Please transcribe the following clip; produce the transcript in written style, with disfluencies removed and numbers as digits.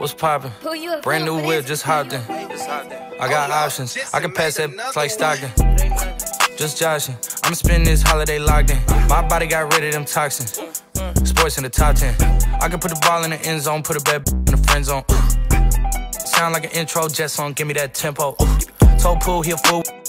What's poppin'? Brand new whip, just hopped in. I got options, I can pass that like Stockton. Just joshing, I'ma spend this holiday locked in. My body got rid of them toxins. Sports in the top 10. I can put the ball in the end zone, put a bad in the friend zone. Sound like an intro jet song, give me that tempo. Told Pool he a fool.